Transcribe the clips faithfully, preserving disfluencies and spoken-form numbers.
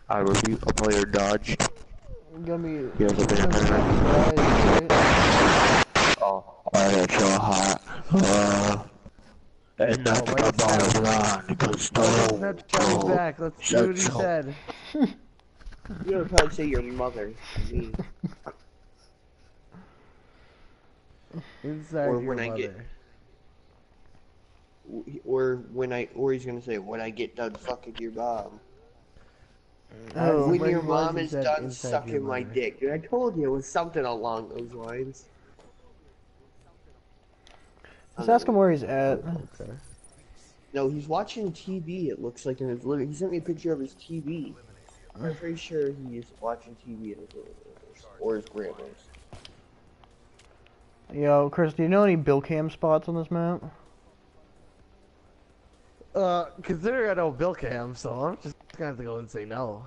I repeat, a player dodged. Gonna be. He has a bit Oh, I got so hot. Uh, and that's Oh, the right bottom now. line, because Oh, my no, Snapchat is no, back. Let's see said what he so. said. You would probably say your mother, me. Inside Or your when I mother. get, or when I, or he's gonna say, when I get done fucking your mom. Oh. When When your he was, mom he is said done inside your sucking my mother. dick. Dude, I told you it was something along those lines. Just ask him where he's at. Okay. No, he's watching T V, it looks like, in his living. He sent me a picture of his T V. I'm pretty sure he's watching T V in his living room. Or his grandma's. Yo, Chris, do you know any Bill Cam spots on this map? Uh, considering I know Bill Cam, so I'm just gonna have to go and say no.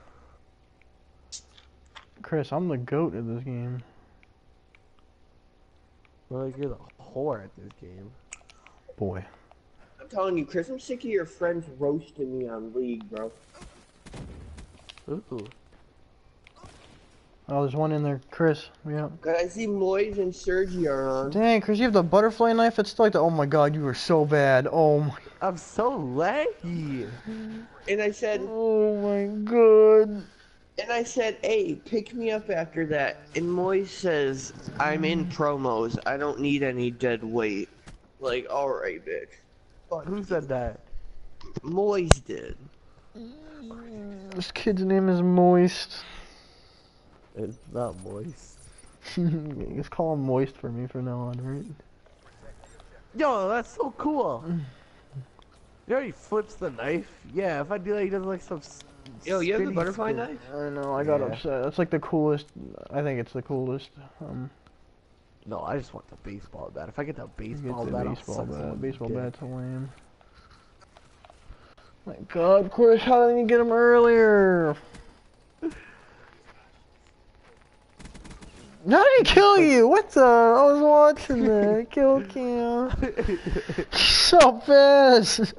Chris, I'm the goat of this game. Well, like you're the whore at this game. Boy. I'm telling you, Chris, I'm sick of your friends roasting me on League, bro. Ooh. Oh, there's one in there. Chris, yeah. Cause I see Moise and Sergi are on. Dang, Chris, you have the butterfly knife? It's like the. Oh my god, you were so bad. Oh my. I'm so laggy. And I said, Oh my god. and I said, hey, pick me up after that. And Moise says, I'm in promos. I don't need any dead weight. Like, alright, bitch. Fuck Who you. said that? Moise did. This kid's name is Moist. It's not moist. Just call him Moist for me from now on, right? Yo, that's so cool. You know he flips the knife? Yeah, if I do that, he does like some. Yo, you have the spinny butterfly spin. knife? I know, I got Yeah. upset. That's like the coolest. I think it's the coolest. Um, No, I just want the baseball bat. If I get the get baseball the bat, I'll baseball suck bat. someone's Baseball dick. bat's lame. My god, Chris, how didn't you get him earlier? How did he kill you? What the? I was watching that. Kill cam. So fast.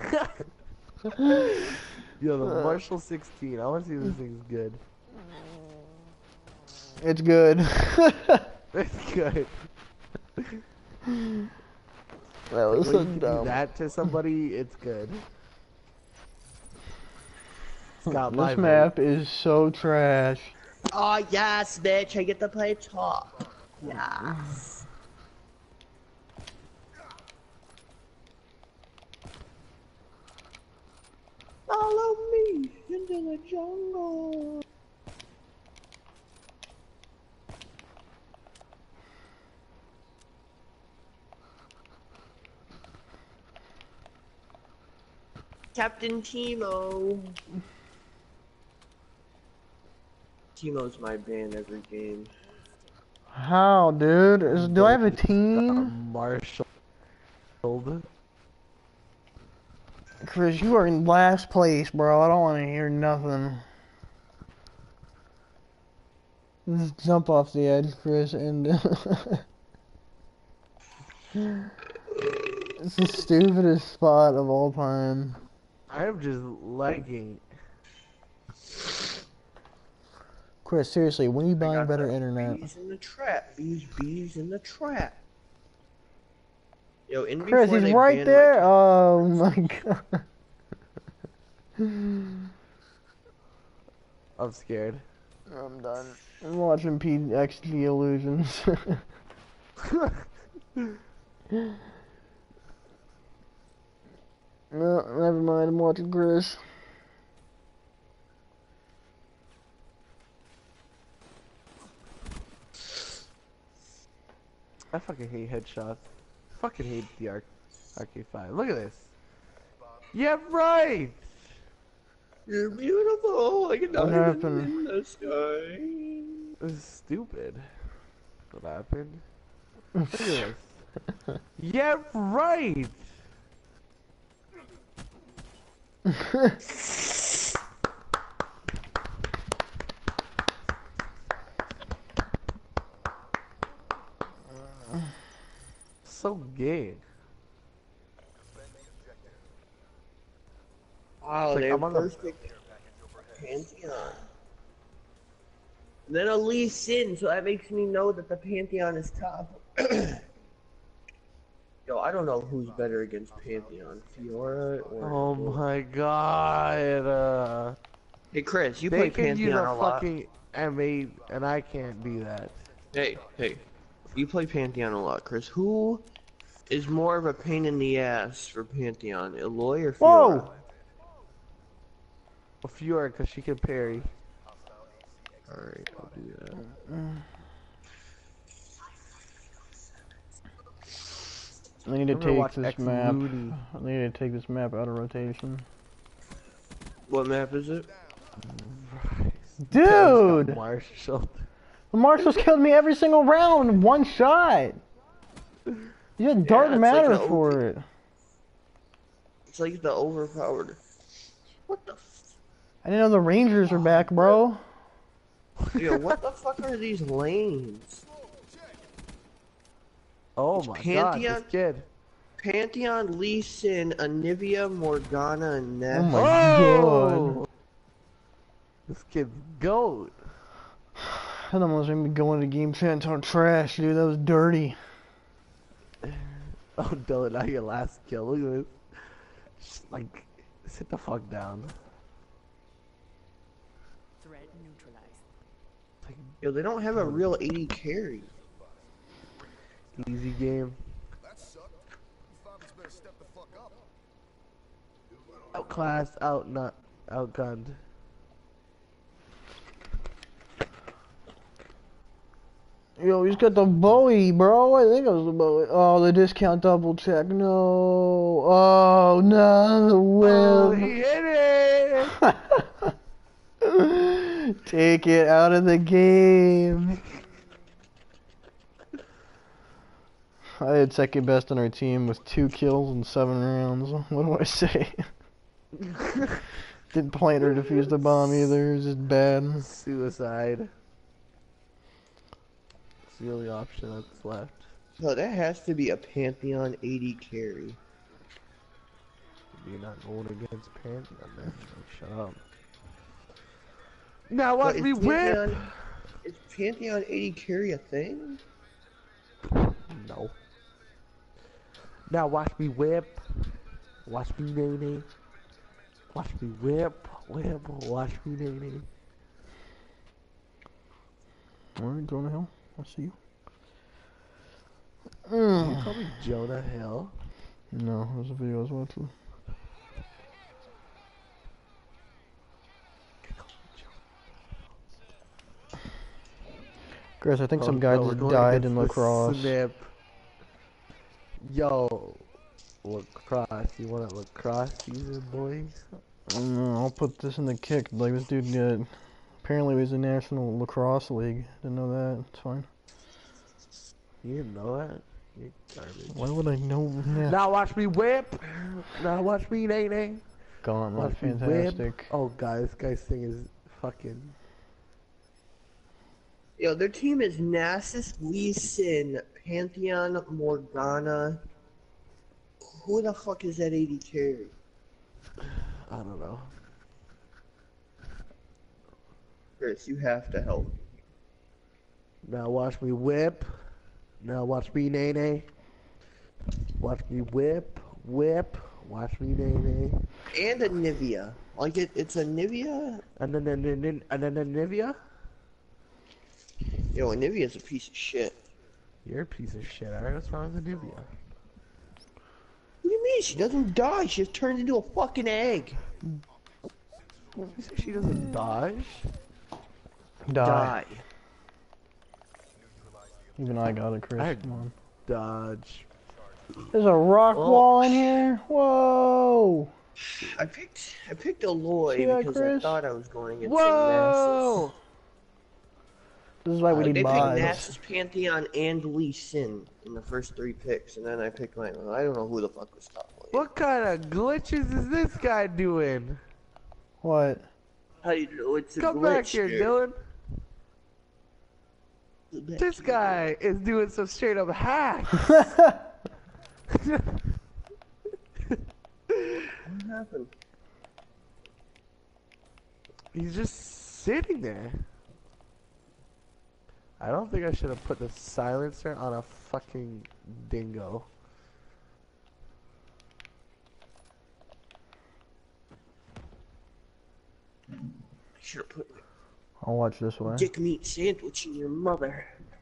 Yo, the Uh. Marshall sixteen. I want to see if this thing's good. It's good. It's good. That was When so you can do dumb. that to somebody, it's good. It's got my This vote. map is so trash. Oh, yes, bitch. I get to play top. Yes. Follow me into the jungle. Captain Timo. Timo's my band every game. How, dude? Is, do I have a team? Marshall. Chris, you are in last place, bro. I don't want to hear nothing. Just jump off the edge, Chris, and... It's the stupidest spot of all time. I'm just lagging. Chris, seriously, when are you I buying got better the internet? Bees in the trap. Bees, bees in the trap. Yo, in Chris, before he's they right banned there! my- Oh my god. I'm scared. I'm done. I'm watching P X G Illusions. No, never mind, I'm watching Chris. I fucking hate headshots. Fucking hate the R K five. Look at this. Yeah, right! You're beautiful like a What diamond happened? in the sky. This is stupid. What happened? Look at this. Yeah, right! So gay. Wow, It's like, they I'm have on the- first pick Pantheon. And then a Lee Sin, so that makes me know that the Pantheon is top. Yo, I don't know who's better against Pantheon, Fiora or... Oh my god. Uh, Hey Chris, you they play can use Pantheon a a lot. fucking M eight, and I can't do that. Hey, hey. You play Pantheon a lot, Chris. Who is more of a pain in the ass for Pantheon, Eloy or Fiora? Whoa! Well, Fiora, because she can parry. Alright, I'll do that. I need to I'm gonna watch take this X map. Moody. I need to take this map out of rotation. What map is it? Dude! Marshall. The Marshals killed me every single round in one shot! You had dark it's like matter the for O- it. It's like the overpowered. What the f- I didn't know the Rangers are back, bro. Yo, what the fuck are these lanes? Oh It's my god, Pantheon? this kid. Pantheon, Lee Sin, Anivia, Morgana, and Oh Ness. my Oh! god. This kid's goat. I almost made me go into game chat and talk trash, dude. That was dirty. Oh, Dylan, now your last kill. Look at this. Just like, sit the fuck down. Threat neutralized. Like, Yo, they don't have a real A D carry. easy game. Outclassed, out not outgunned. Yo, he's got the Bowie, bro. I think it was the Bowie. Oh, the discount double check. No. Oh, no. The Oh, whip. he hit it! Take it out of the game. I had second best on our team with two kills in seven rounds. What do I say? Didn't plant or defuse the bomb either. It was just bad. Suicide. It's the only option that's left. So that has to be a Pantheon A D carry. You're not going against Pantheon, man. Shut up. Now But watch is me whip! Pantheon, is Pantheon A D carry a thing? No. Now watch me whip. Watch me nay-nay. Watch me whip. Whip. Watch me nay-nay. Alright, going to hell. I see you. You Mm. call me Jonah Hill? No, that was a video I was watching. Chris, I think some Oh, guy no, we're just going died against in the lacrosse. Snip. Yo, lacrosse. You want a lacrosse season, boys? No, I'll put this in the kick. Like, this dude uh, apparently he was in National Lacrosse League. Didn't know that. It's fine. You didn't know that? You're garbage. Why would I know that? Now watch me whip. Now watch me nay nay. Gauntlet, Watch me whip. fantastic. Oh, guys, this guy's thing is fucking. Yo, their team is Nasus, Lee Sin, Pantheon, Morgana. Who the fuck is that A D carry? I don't know. Chris, you have to help. Now watch me whip. Now watch me nay nay. Watch me whip, whip. Watch me nay nay. And a Nivea. Like it, it's a Nivea? And then and then and then, and then Nivea. Yo, a Nivea's a piece of shit. You're a piece of shit. Alright, what's wrong with Nivea? What do you mean? She doesn't die. She just turns into a fucking egg. You say she doesn't dodge? Die. Even I got it, Chris. I- Come on. Dodge. There's a rock Oh. wall in here. Whoa. I picked I picked Aloy See that, because I Chris? thought I was going against Whoa! This is why we Nasus. Uh, need they picked buys. Nasus, Pantheon, and Lee Sin in the first three picks, and then I picked my. I don't know who the fuck was top lane. What kind of glitches is this guy doing? What? How you know it's a Come glitch, back here, dude. Dylan. Glitch, This dude. guy is doing some straight up hacks. What happened? He's just sitting there. I don't think I should have put the silencer on a fucking dingo. I should have put I'll watch this way. dick meat sandwich in your mother.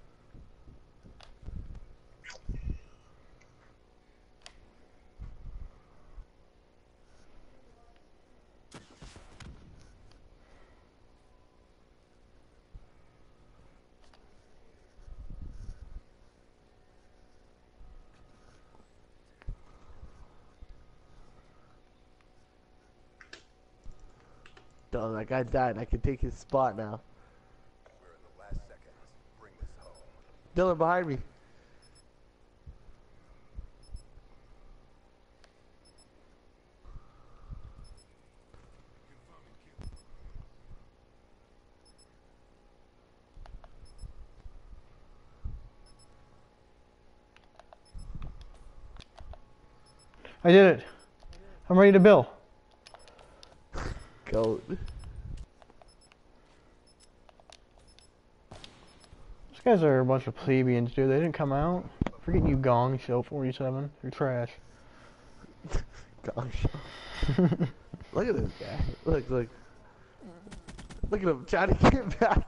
Duh, that guy died. I can take his spot now. We're in the last seconds. Bring this home. Dylan, behind me. I did it. I'm ready to bill. Goat. These guys are a bunch of plebeians, dude. They didn't come out. Forget you, Gong Show forty-seven. You're trash. Gosh. Look at this guy. Look, look. Look at him trying to get back.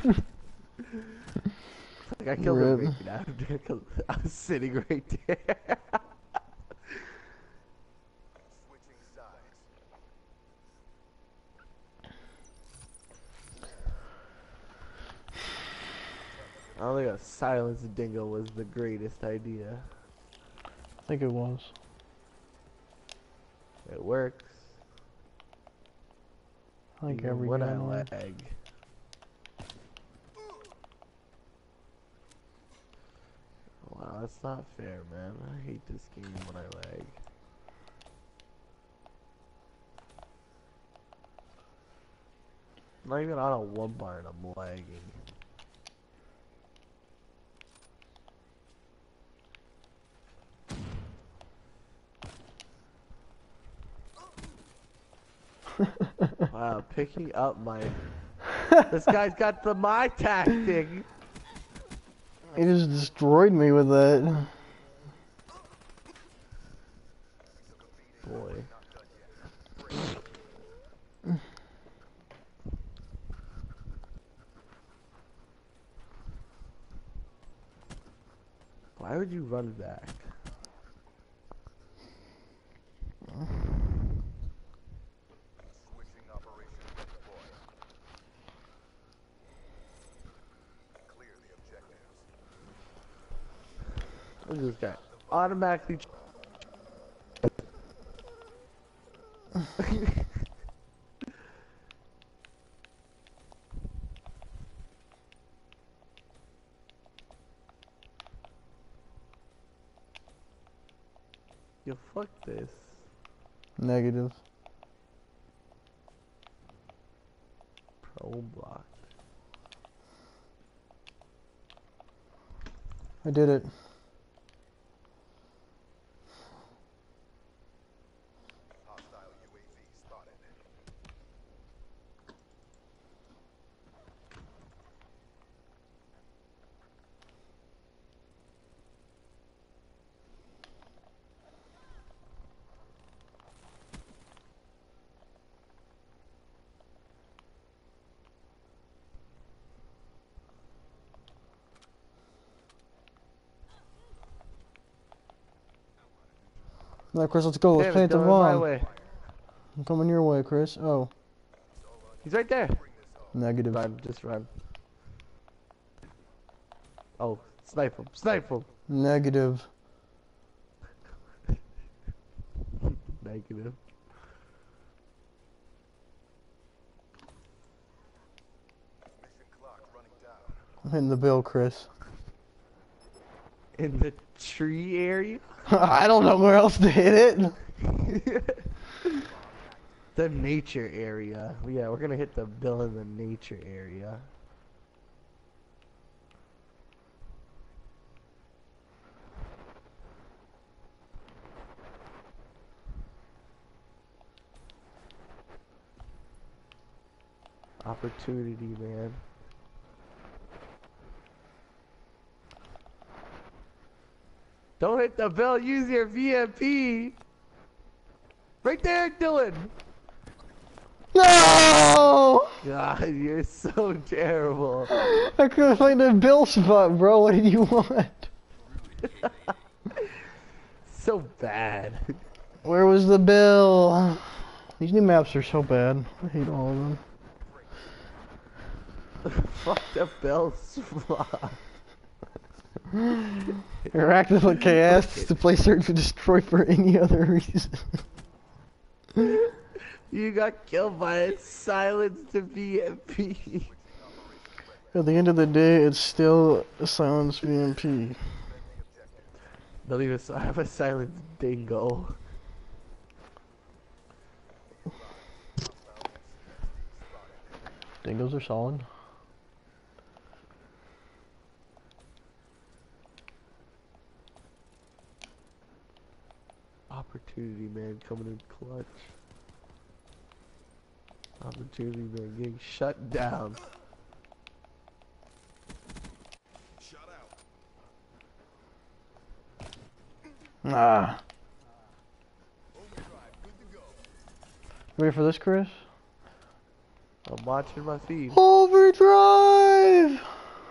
Like I killed him Rip. right now. Because I was sitting right there. Switching sides. I don't think a silence dingo was the greatest idea. I think it was. It works. I think even every when I gun was. lag. Wow, that's not fair, man. I hate this game when I lag. I'm not even on a one bar and I'm lagging. Wow, picking up my... This guy's got the my tactic. He just destroyed me with that. Boy. Why would you run back? Switching operation deploy. Clear the objectives. Look at this guy. Automatically. ch- Yo, fuck this. Negative. Pro block. I did it. Hostile U A V spotted. Now, Chris, let's go. Let's Damn, plant it's the going my bomb. way. I'm coming your way, Chris. Oh, He's right there. negative. Run, just run. Oh, snipe him, snipe him. Negative. Negative. Mission clock running down. I'm hitting the bill, Chris. In the tree area? I don't know where else to hit it. The nature area. Yeah, we're gonna hit the bill in the nature area. Opportunity, man. Don't hit the bell, use your V M P! Right there, Dylan! No! God, you're so terrible. I couldn't find the bill spot, bro. What did you want? So bad. Where was the bill? These new maps are so bad. I hate all of them. Fuck the bell spot. You're active like chaos to play Search and Destroy for any other reason. You got killed by a silenced V M P. At the end of the day, it's still a silenced V M P. Don't even I have a silenced dingo. Dingoes are solid. Opportunity, man, coming in clutch. Opportunity, man, getting shut down. Shut out. Ah. Overdrive, good to go. Ready for this, Chris? I'm watching my feed. Overdrive!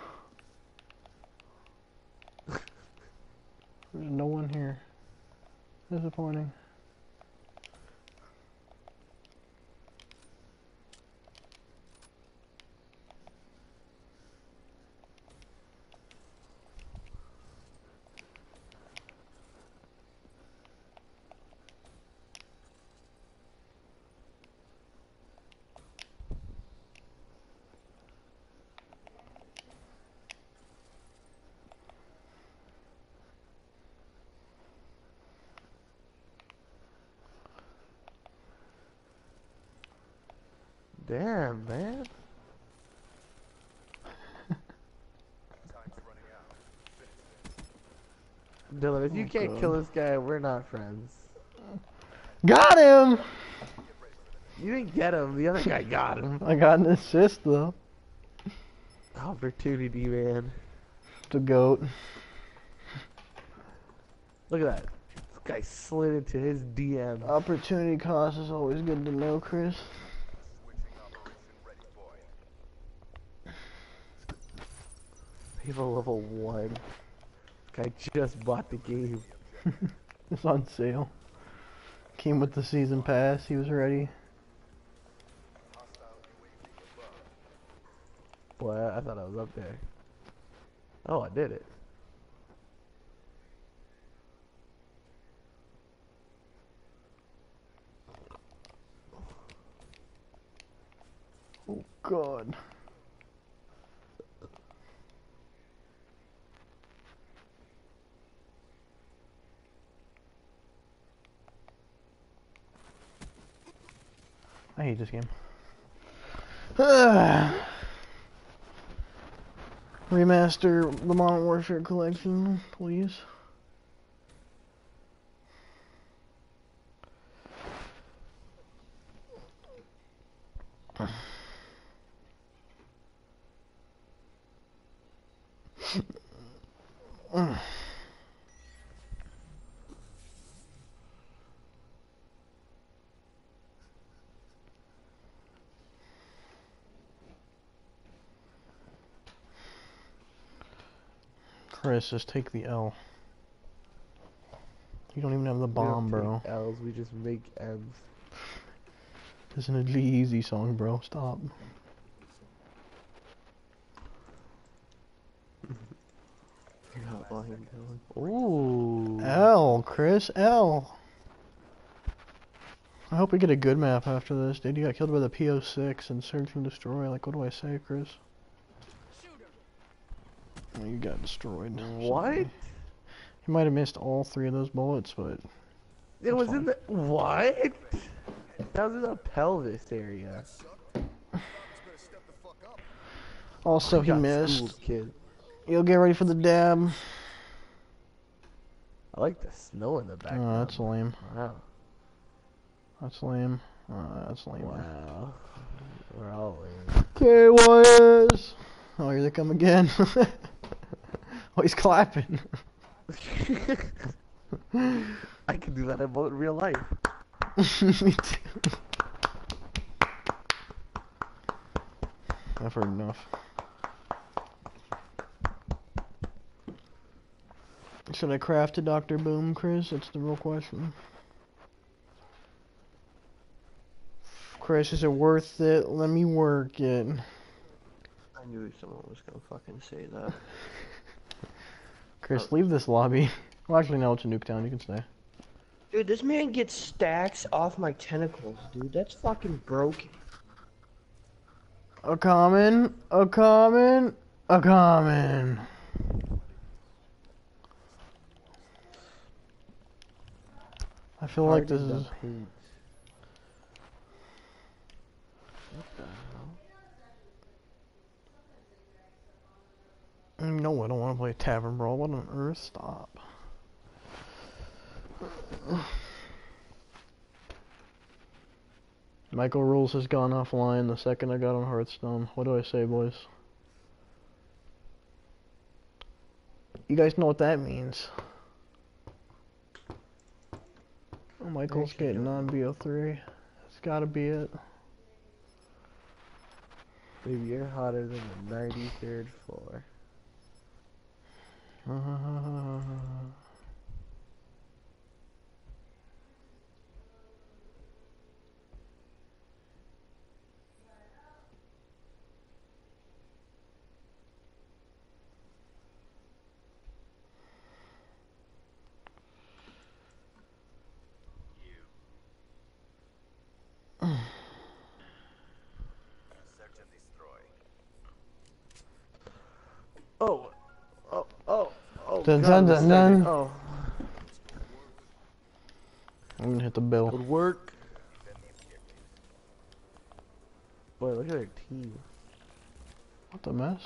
There's no one here. Disappointing. Damn, man. Time's running out. Dylan, if you Oh, can't God. kill this guy, we're not friends. Got him! You didn't get him, the other guy got him. I got an assist though. Opportunity, man. The goat. Look at that. This guy slid into his D M. Opportunity cost is always good to know, Chris. Switching operation ready, boy. People level one. This guy just bought the game. It's on sale. Came with the season pass. He was ready. Hostile U A V above. Boy, I thought I was up there. Oh, I did it. Oh God. I hate this game. Remaster the Modern Warfare collection, please. Chris, just take the L. You don't even have the We don't bomb, bro. take L's, we just make M's. This isn't a G-Eazy song, bro. Stop. You're not lying, Dylan. Ooh. L, Chris, L. I hope we get a good map after this, dude. You got killed by the P O six and Search and Destroy. Like, what do I say, Chris? Oh, you got destroyed. What? Sorry. You might have missed all three of those bullets, but It was fine. in the what? That was in the pelvis area. also he Got missed. schooled, kid. You'll get ready for the dab. I like the snow in the background. Oh, that's lame. Wow. That's lame. Oh, that's lame. Wow. We're all in. Okay, Warriors. Oh, here they come again. Oh, he's clapping. I can do that in mo- real life. Me too. I've heard enough. Should I craft a Doctor Boom, Chris? That's the real question. Chris, is it worth it? Let me work it. I knew someone was gonna fucking say that. Chris, leave this lobby. Well, actually, no, it's a Nuketown. You can stay. Dude, this man gets stacks off my tentacles, dude. That's fucking broken. A common, a common, a common. I feel like this Harden is. the paint. What the hell? No, I don't want to play Tavern Brawl. What on earth? Stop. Michael Rules has gone offline the second I got on Hearthstone. What do I say, boys? You guys know what that means. Oh, Michael's Actually, getting no. on B O three. That's gotta be it. Baby, you're hotter than the ninety-third floor. Search and destroy. Oh, oh, oh, oh. Dun, God, dun, I'm dun, excited. dun. Oh, I'm gonna hit the bill. good work. Boy, look at their team. What the mess?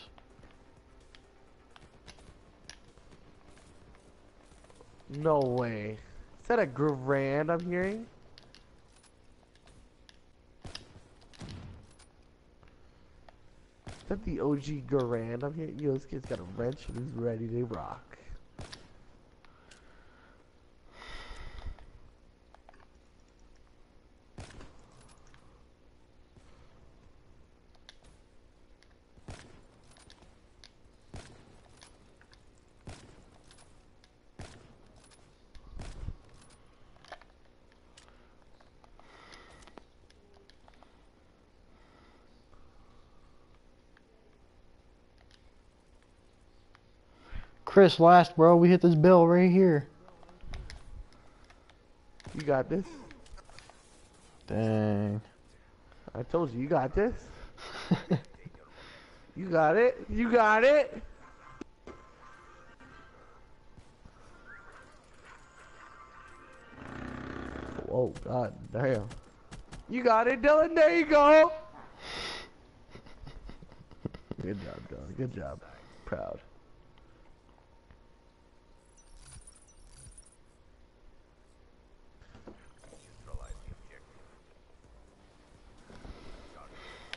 No way. Is that a grand I'm hearing? Is that the O G grand I'm hearing? Yo, this kid's got a wrench and he's ready to rock. Chris, last, bro. We hit this bill right here. You got this. Dang. I told you, you got this. You got it. You got it. Oh, god damn. You got it, Dylan. There you go. Good job, Dylan. Good job. Proud. Neutralize the objective. Target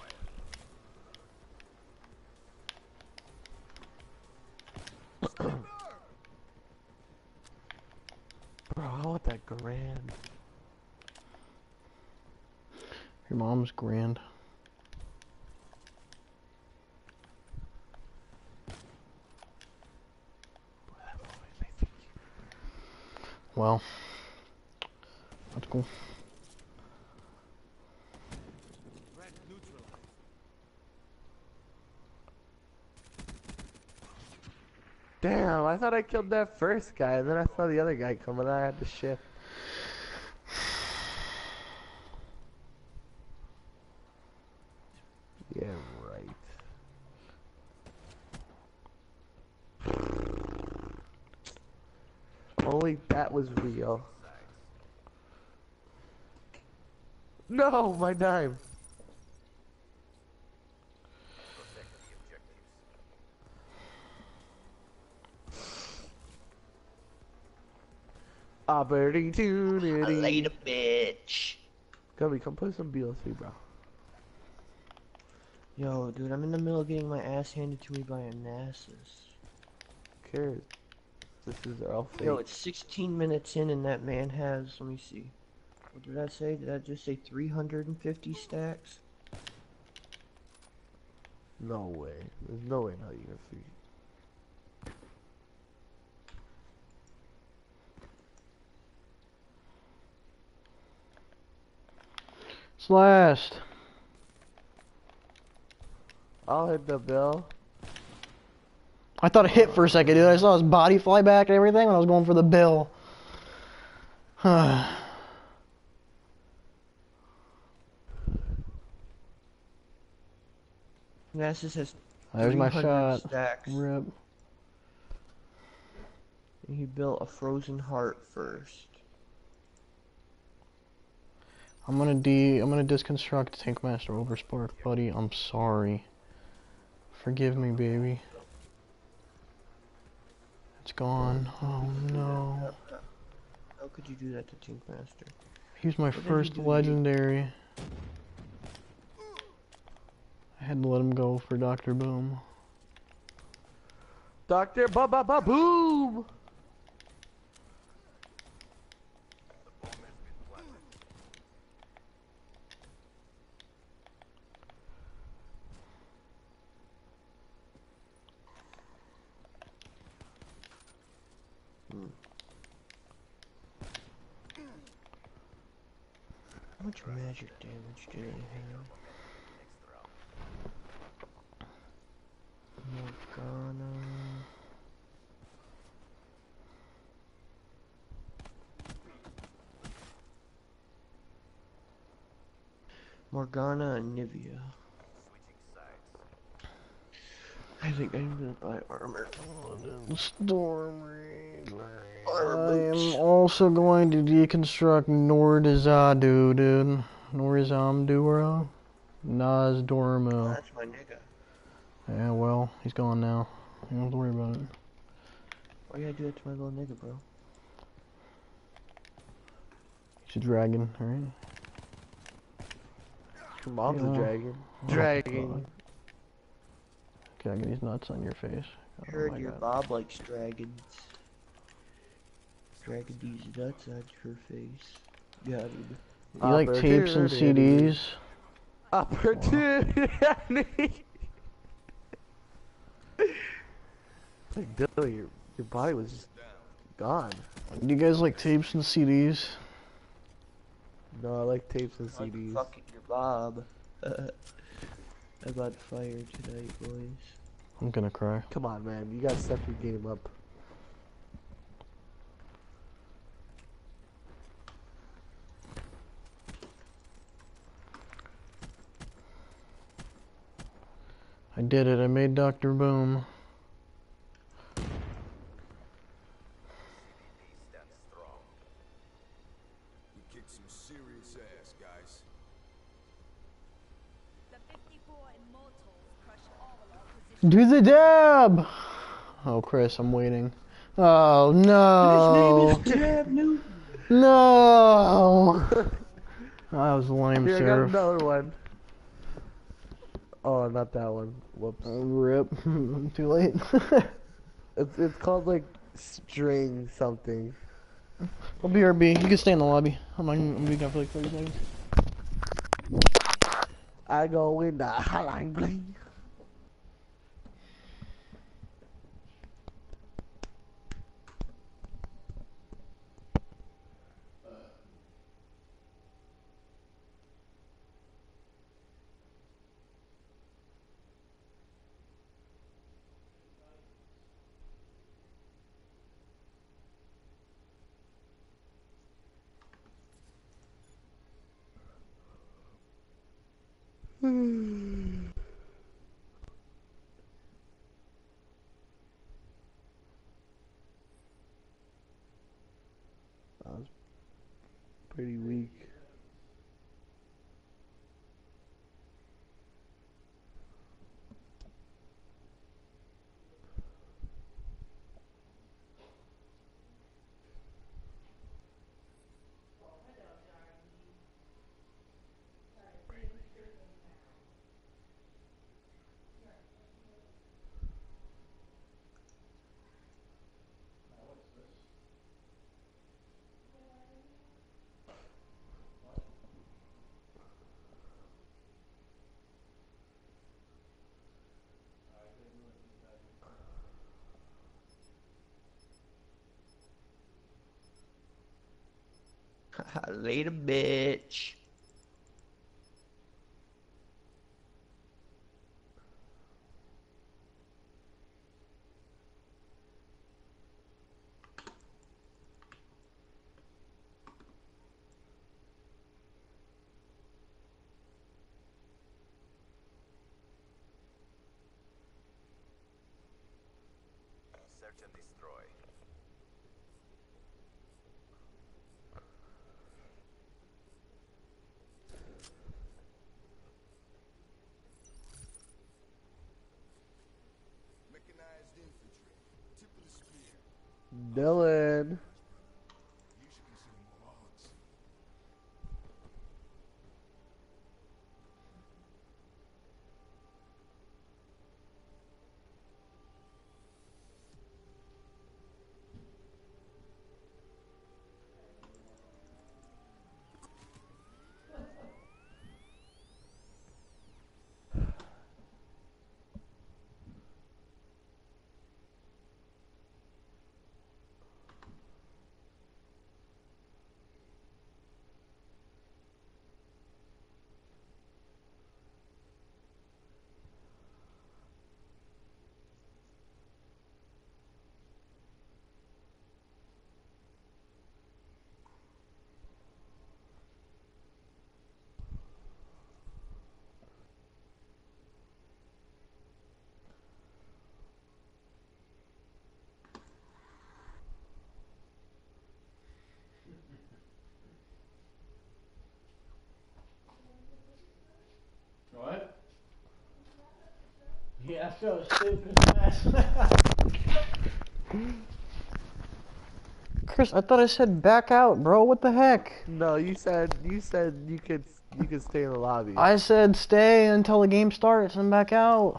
acquired. Bro, I want that grand. Your mom's grand. Well, that's cool. Damn, I thought I killed that first guy, and then I saw the other guy coming, and I had to shift. Yeah, right. Only that was real. No, my dime. Protect the objectives. Opportunity. Later, bitch. Gummy, come play some B L C, bro. Yo, dude, I'm in the middle of getting my ass handed to me by a Nasus. Who cares? This is our fate. Yo, it's sixteen minutes in and that man has, let me see. What did I say? Did I just say three hundred fifty stacks? No way. There's no way now you can see. It's last. I'll hit the bell. I thought it hit for a second, dude. I saw his body fly back and everything when I was going for the bill. Nasus has There's my three hundred shot. stacks. Rip. And he built a frozen heart first. I'm gonna de I'm gonna disconstruct Tankmaster Overspark, buddy. I'm sorry. Forgive me, baby. It's gone. Oh no. How could you do that to Tankmaster? He's my did he first do to you? legendary. I had to let him go for Doctor Boom. Doctor Ba Ba Ba Boom! How much magic damage did he have? Morgana. Morgana and Nivea. Switching sides. I think I'm gonna buy armor. Storm Reaper. Armor I boots. am also going to deconstruct Nordizadu, dude. Norizamduro? Nozdormu. That's my nigga. Yeah, well, he's gone now. You don't have to worry about it. Why you gotta do that to my little nigga, bro? He's a dragon, alright? Your mom's Yeah. a dragon. Oh, Dragon. God. Okay, I get these nuts on your face. I Oh heard my your God. Bob likes dragons. Dragging these nuts out your face. Got him. You like tapes and C Ds? Opportunity. Like, Dilly, your, your body was just gone. Do you guys like tapes and C Ds? No, I like tapes and Like C Ds. fucking your Bob. I'm on fire tonight, boys. I'm gonna cry. Come on, man. You gotta step your game up. I did it, I made Doctor Boom. He stands strong. We kicked some serious ass, guys. The fifty-four immortals crush all opposition. Do the dab! Oh, Chris, I'm waiting. Oh, no! His name is Dab Newton. No! That was lame, Here, I got Seraph. another one. Oh, not that one. Whoops. Oh, rip. Too late. It's it's called like string something. I'll B R B. You can stay in the lobby. I'm, I'm, I'm being gone for like thirty seconds. I go in the hotline bling. That was pretty weak. Later, bitch. Search and destroy. Mechanized infantry. Tip of the spear. Dylan. You should consider more odds. What? Yeah, I felt stupid as Chris, I thought I said back out, bro. What the heck? No, you said you said you could you could stay in the lobby. I said stay until the game starts and back out.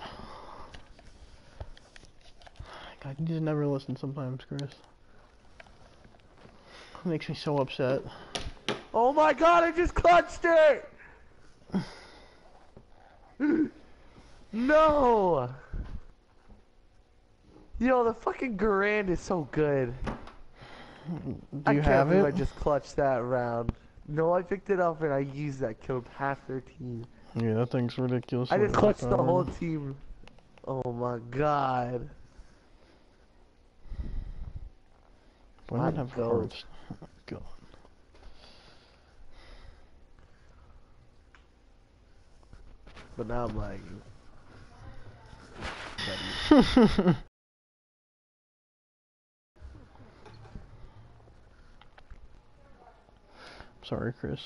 God, you just never listen sometimes, Chris. It makes me so upset. Oh my god, I just clutched it! No! Yo, the fucking Garand is so good. Do I you can't have believe it? I just clutched that round. No, I picked it up and I used that, killed half their team. Yeah, that thing's ridiculous. I just clutched the whole team. Oh my god. Why My not have goat. hearts? God. But now I'm like... Sorry, Chris.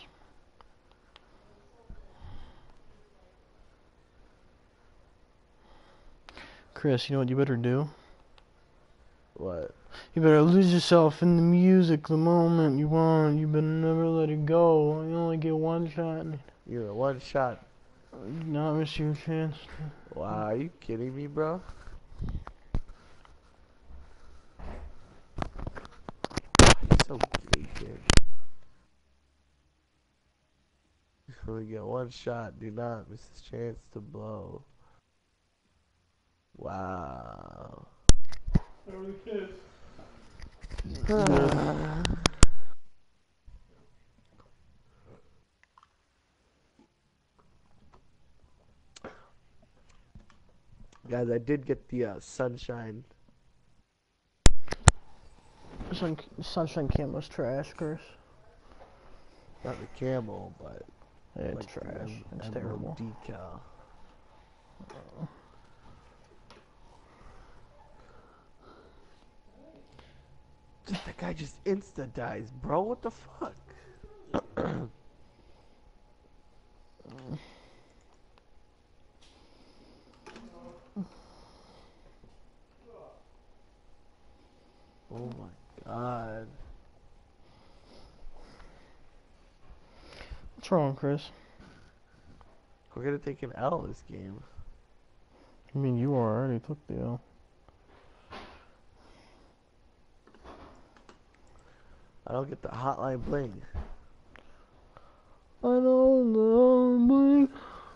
Chris, you know what you better do? What? You better lose yourself in the music the moment you want. You better never let it go. You only get one shot. You know, one shot. Not miss your chance. Wow, are you kidding me, bro? You're so gay, kid. You only get one shot. Do not miss this chance to blow. Wow. Guys, I did get the uh, sunshine. Sun, sunshine camo's trash, Chris. Not the camo, but Yeah, it's like the trash. em- It's emerald terrible. decal. Just that guy just insta dies, bro. What the fuck? Oh my god. What's wrong, Chris? We're gonna take an L this game. I mean, you already took the L. I don't get the hotline bling. I don't know, blink.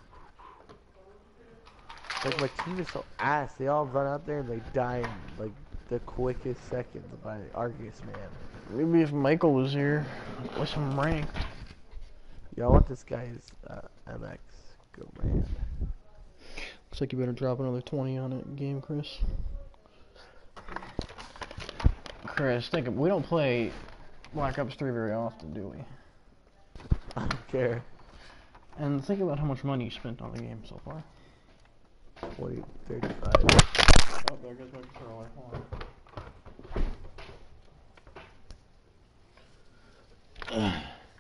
Like my team is so ass. They all run out there and they die in like the quickest seconds by Argus, man. Maybe if Michael was here with some rank. Yeah, I want this guy's uh, M X. Go man. Looks like you better drop another twenty on it game, Chris. Chris, think of, we don't play Black Ops three very often, do we? I don't care. And think about how much money you spent on the game so far. twenty, thirty-five. Oh, there goes my controller. Hold on.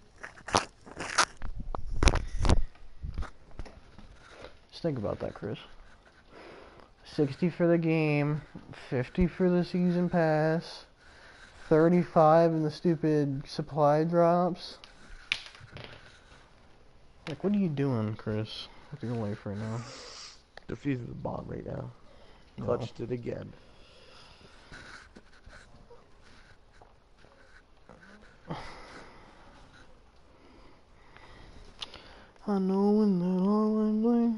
Just think about that, Chris. sixty for the game, fifty for the season pass, thirty-five in the stupid supply drops. Like, what are you doing, Chris, with your life right now? Defusing the bomb right now. No. Clutched it again. I know when that all I'm doing.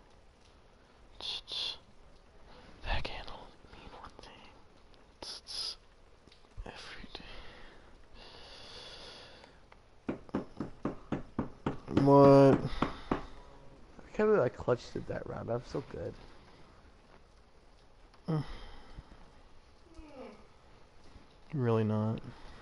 That can only mean one thing. Every day. What? I can't believe I clutched it that round. I'm so good. Mm. Really not.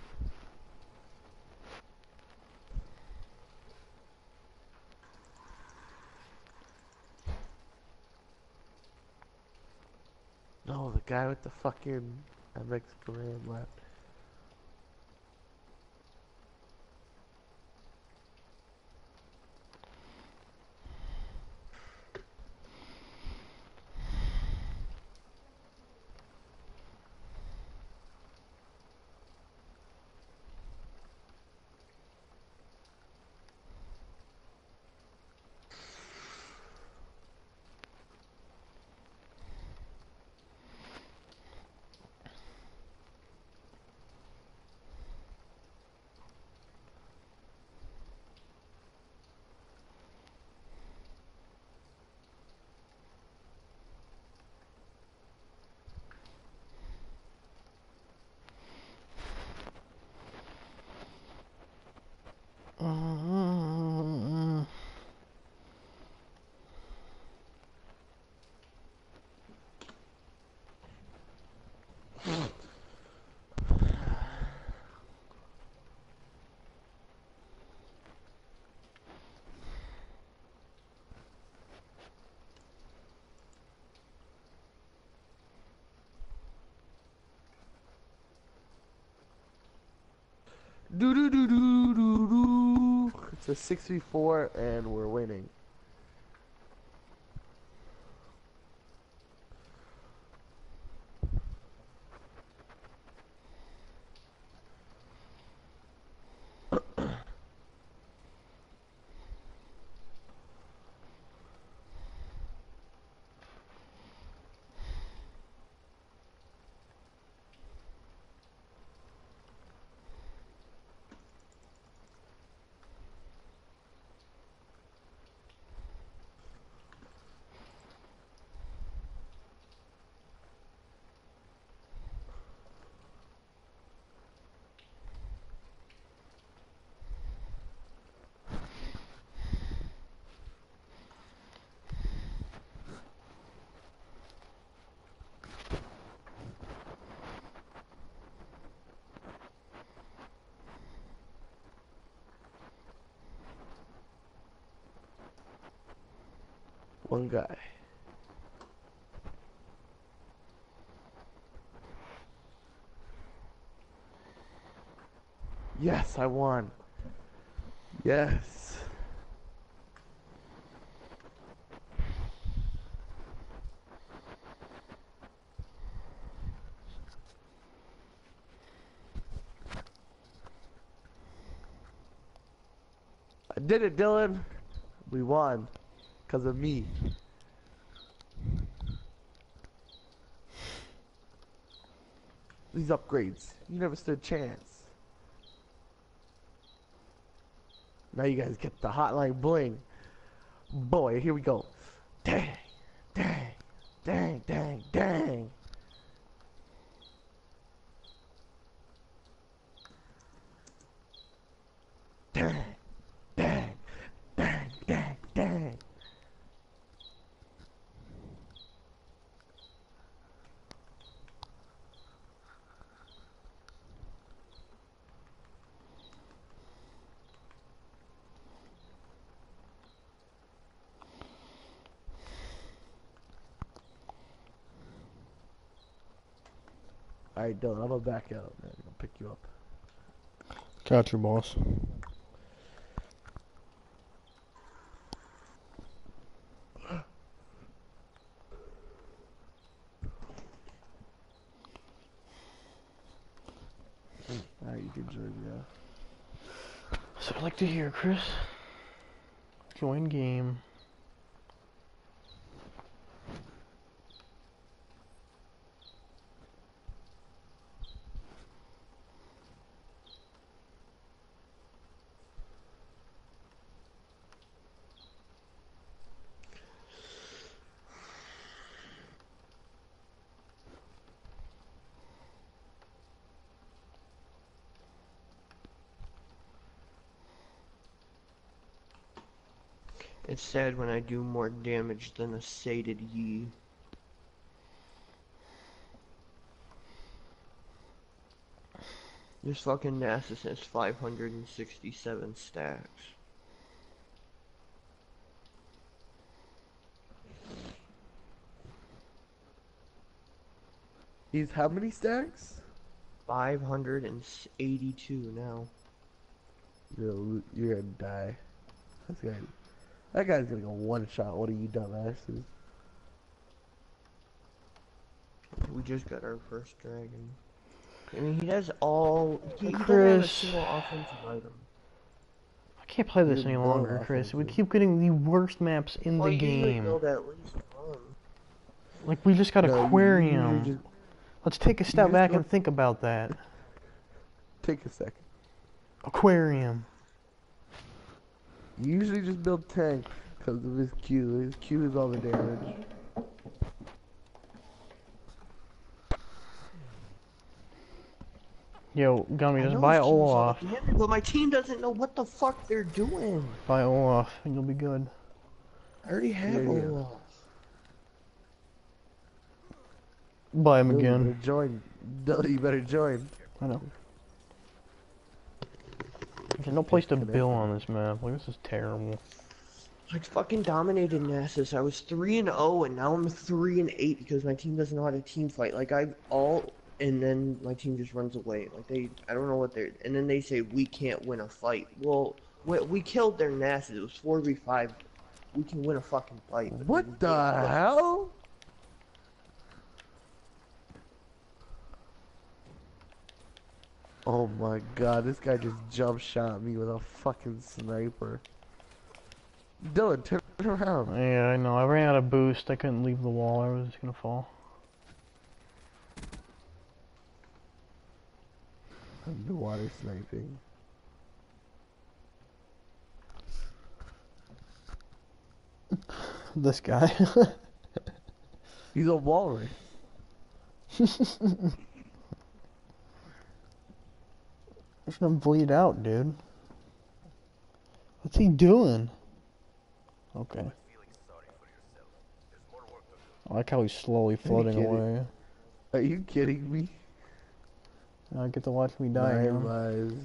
No, the guy with the fucking M X Garand left. Mm-hmm. Do do do do do do. It's a six v four and we're winning. One guy. Yes, I won. Yes. I did it, Dylan. We won. Because of me. These upgrades. You never stood a chance. Now you guys get the hotline bling. Boy, here we go. Dang. Dang. Dang, dang, dang. Alright, Dylan, I'm gonna back out, man. I'm gonna pick you up. Got your boss. Alright, you can join me now. So I'd like to hear, Chris. Join game. It's sad when I do more damage than a sated Yi. This fucking Nasus has five hundred sixty-seven stacks. He's how many stacks? five hundred eighty-two now. You're, lo- you're gonna die. That's guy. That guy's gonna go one shot. What are you dumbasses? We just got our first dragon. I mean, he has all. He, he doesn't have a Chris. single offensive item. I can't play this You're any no longer, Chris. We offensive. keep getting the worst maps in Well, the you usually game. build at least one. Like, we just got No, you- you Aquarium. just- Let's take a step just back go- and think about that. Take a second. Aquarium. You usually just build tank because of his Q. His Q is all the damage. Yo, Gummy, I just know buy his team is all Olaf. the damage, but my team doesn't know what the fuck they're doing. Buy Olaf, and you'll be good. I already have There you go. Olaf. Buy him Dylan, you again. better join. Dylan, you better join. I know. There's no place to build on this map. Like, this is terrible. I fucking dominated Nasus. I was three and zero, and now I'm three and eight because my team doesn't know how to team fight. Like I all, and then my team just runs away. Like they, I don't know what they're. And then they say we can't win a fight. Well, we, we killed their Nasus. It was four v five. We can win a fucking fight. but we What can't the win. hell? Oh my god, this guy just jump shot me with a fucking sniper. Dylan, turn around. Yeah, I know. I ran out of boost. I couldn't leave the wall. I was just gonna fall. Underwater sniping. This guy. He's a walrus. He's gonna bleed out, dude. What's he doing? Okay. Feeling sorry for yourself. There's more work to do. I like how he's slowly floating kidding? away. Are you kidding me? I get to watch me die. Nine man.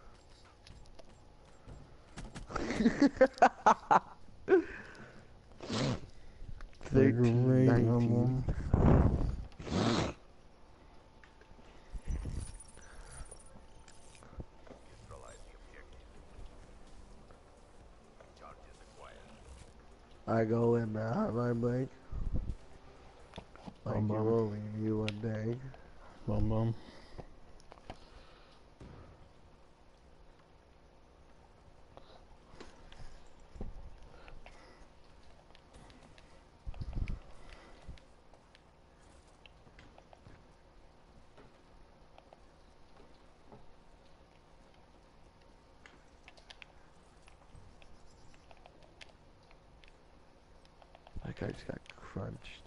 lives. Thirteen, Great, nineteen. um, Neutralize the objective. Charges acquired. I go in the hotline blank. Like Bum, you bum. only knew one day. Bum bum. That guy just got crunched.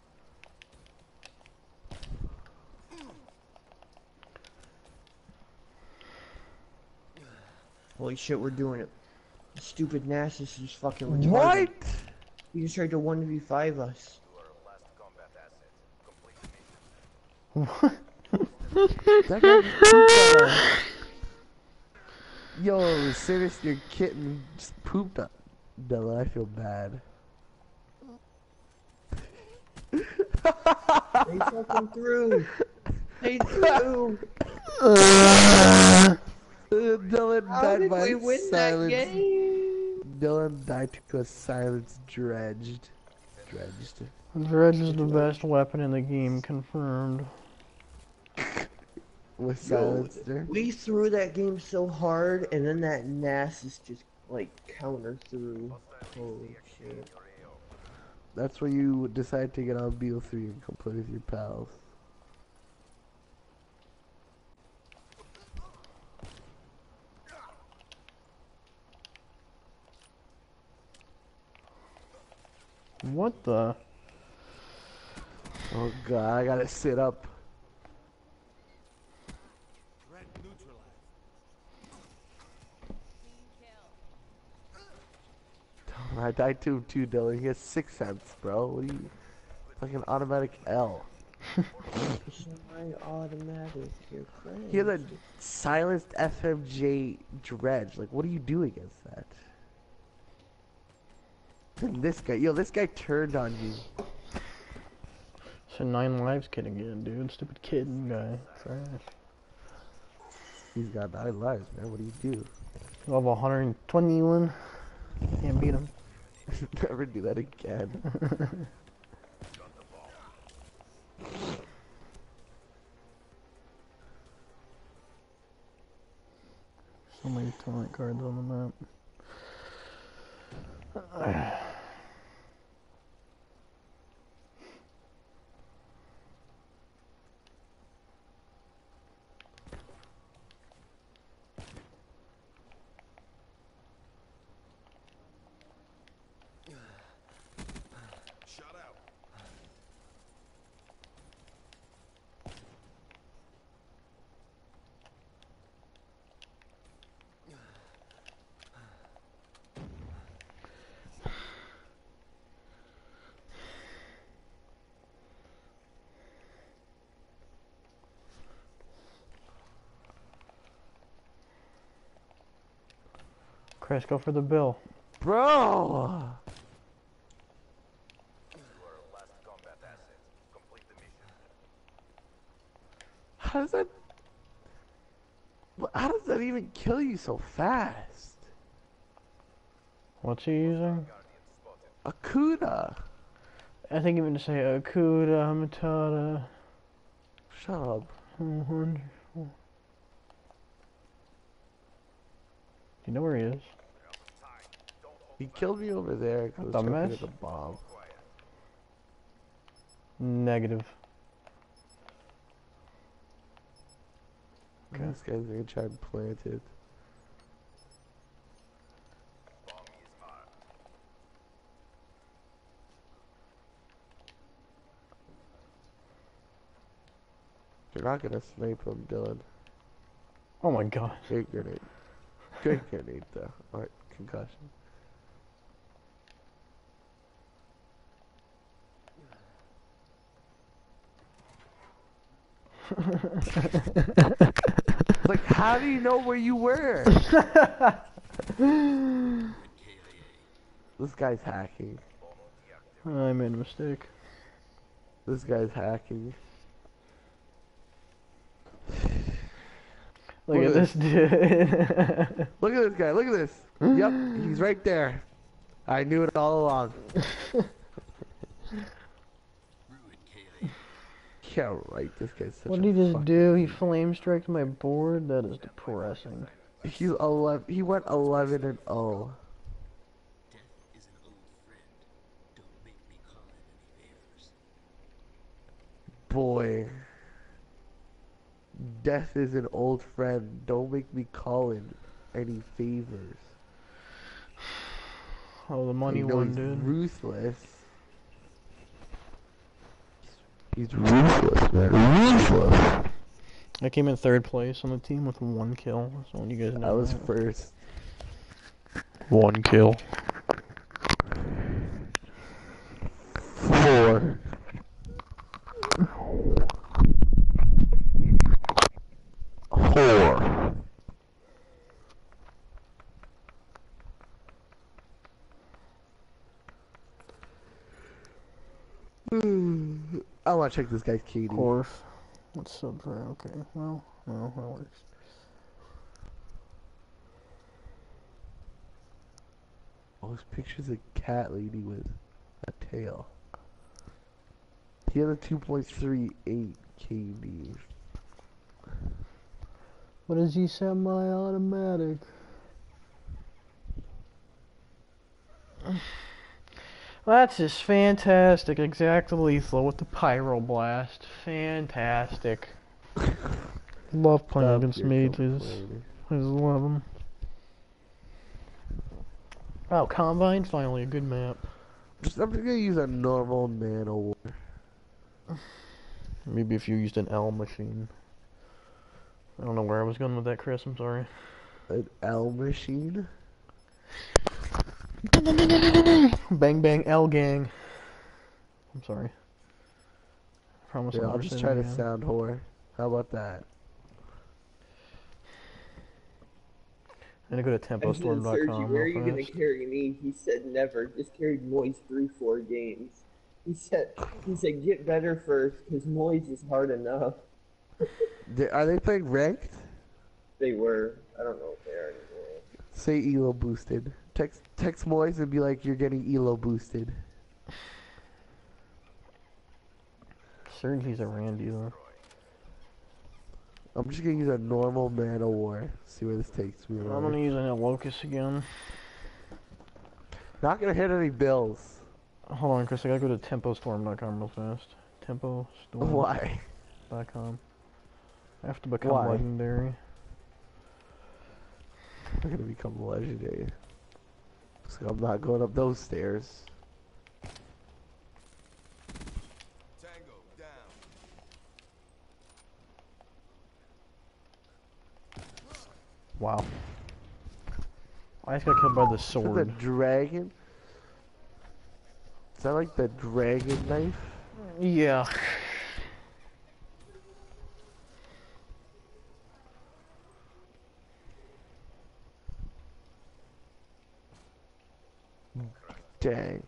Holy shit, we're doing it. Stupid Nasus is fucking retarded. What? He just tried to one v five us. You are a last combat asset. Complete mission. That guy just pooped on us. Yo, serious, your kitten just pooped on. Della, I feel bad. They fucking through. They do. Uh, Dylan How died did by we win that silence. game? Dylan died to a silence dredged. Dredged. Dredge is the best weapon in the game, confirmed. With Yo, silencer. we threw that game so hard, and then that Nasus just like counter through. Holy shit! That's where you decide to get on B O three and come play with your pals. What the? Oh god, I gotta sit up. Threat neutralized. Clean kill. I died to him too, Dylan. He has six cents, bro. What are you? Like an automatic L. Semi-automatic, you're crazy. He has a silenced F M J dredge. Like, what do you do against that? And this guy, yo, this guy turned on you. It's a nine lives kid again, dude. Stupid kid guy. Trash. He's got nine lives, man. What do you do? Level one hundred twenty-one. Can't beat him. Never do that again. So many talent cards on the map. Shut out. Chris, go for the bill. Bro! You are last combat asset. Complete the mission. How does that... How does that even kill you so fast? What's he using? A Kuda! I think you meant to say Akuda Matata. Shut up. Wonderful. Do you know where he is? He killed me over there because I was Dumbass. trying to get the bomb. Negative. Okay. This guy's gonna try and plant it. You're not gonna snipe him, Dylan. Oh my god. Great grenade. Great grenade, though. Alright, concussion. Like, how do you know where you were? This guy's hacking. I made a mistake. This guy's hacking. Look, Look at at this dude. Look at this guy. Look at this. Yep, he's right there. I knew it all along. Yeah, right. This guy's such What a did he just fuck- do? He flame striked my board? That is depressing. He's eleven. He went eleven and oh. Boy. Death is an old friend. Don't make me call in any favors. Oh, the money You know one, he's dude. ruthless. He's ruthless, man. Ruthless. I came in third place on the team with one kill. So when you guys know I was that. first. One kill. Four. Four. I want to check this guy's K D. Of course. What's sub for? Okay, well, well, that works. All those pictures of cat lady with a tail. He had a two point three eight K D. What is he semi-automatic? That's just fantastic. Exact lethal with the pyroblast. Fantastic. Love playing Stop against your mages. complaining. I just love them. Oh, Combine, finally a good map. Just, I'm just gonna use a normal man of war. Maybe if you used an L machine. I don't know where I was going with that, Chris. I'm sorry. An L machine? Bang bang L gang. I'm sorry. I promise Yeah, I'll I'll never just say try that to again. sound whore. How about that? I'm gonna go to tempo storm dot Sergi, com where are real you gonna fast. carry me? He said never. Just carried Moise three, four games. He said, he said get better first, cause Moise is hard enough. They- Are they playing ranked? They were. I don't know if they are anymore. Say E L O boosted. Text text Moise and be like, you're getting E L O boosted. Sergi's a Randy though. I'm just gonna use a normal man of war. See where this takes me. I'm Lord. gonna use an Locust again. Not gonna hit any bills. Hold on, Chris. I gotta go to tempo storm dot com real fast. tempo storm Why? dot com. I have to become Why? legendary. I'm gonna become legendary. So I'm not going up those stairs. Tango down. Wow. I just got killed by the Is that sword. the dragon? Is that like the dragon knife? Yeah. Dang.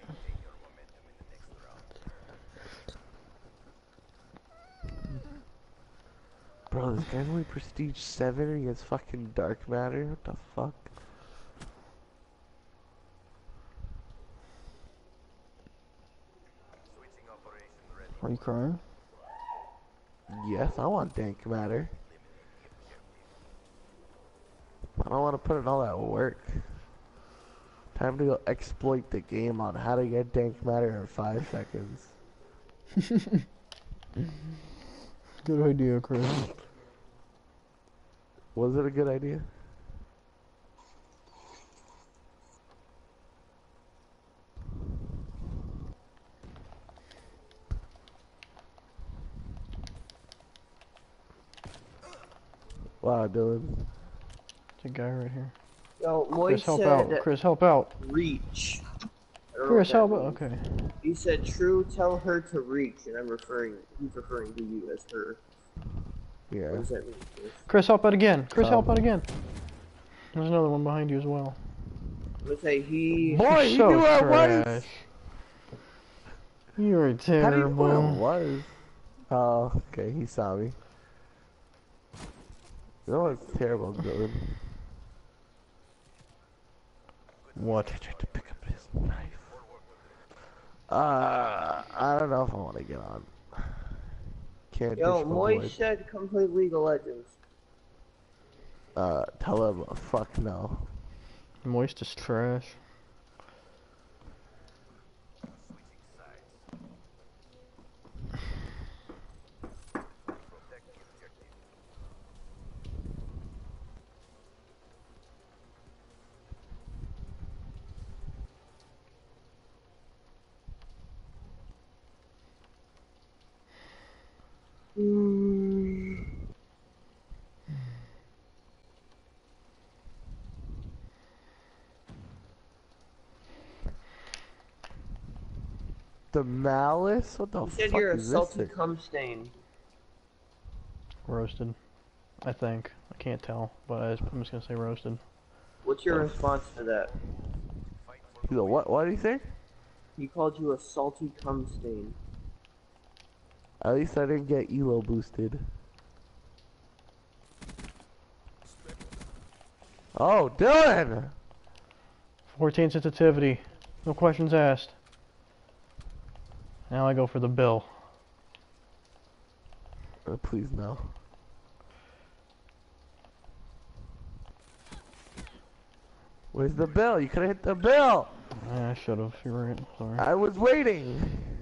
Bro, this guy's only prestige seven and he has fucking dark matter? What the fuck? Switching operation ready. Are you crying? Yes, I want dank matter. I don't want to put in all that work. Time to go exploit the game on how to get dank matter in five seconds. Good idea, Chris. Was it a good idea? Wow, Dylan. It's a guy right here. No, Moise Chris, help said out. Chris, help out. reach. I don't know Chris, what help that out. means. Okay. He said, "True, tell her to reach," and I'm referring. He's referring to you as her. Yeah. What does that mean? Chris? Chris, help out again. Chris, Oh. help out again. There's another one behind you as well. I'm gonna say he. Boy, he so knew where it was! trash. You're How do you know where it terrible. was? Oh, okay, he saw me. You know what's terrible, Dylan? What? I tried to pick up his knife. Uh, I don't know if I want to get on. Can't Yo, just Moise avoid. said, "Come play League of Legends." Uh, tell him, uh, fuck no. Moist is trash. Protect the objective. The malice? What the He said fuck you're a is this salty thing? cum stain. Roasted. I think. I can't tell, but I just, I'm just gonna say roasted. What's your response to that? He's a what? What did he say? He called you a salty cum stain. At least I didn't get elo boosted. Oh, Dylan! fourteen sensitivity. No questions asked. Now I go for the bill. Oh, please no. Where's the bill? You could have hit the bill! I should have. You're right. Sorry. I was waiting!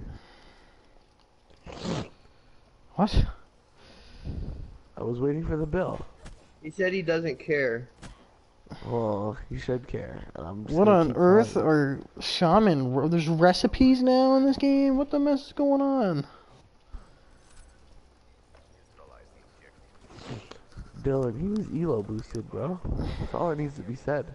What? I was waiting for the bill. He said he doesn't care. Well, you should care. And I'm just What gonna on keep earth quiet. are shaman? There's recipes now in this game? What the mess is going on? Dylan, he was elo boosted, bro. That's all that needs to be said.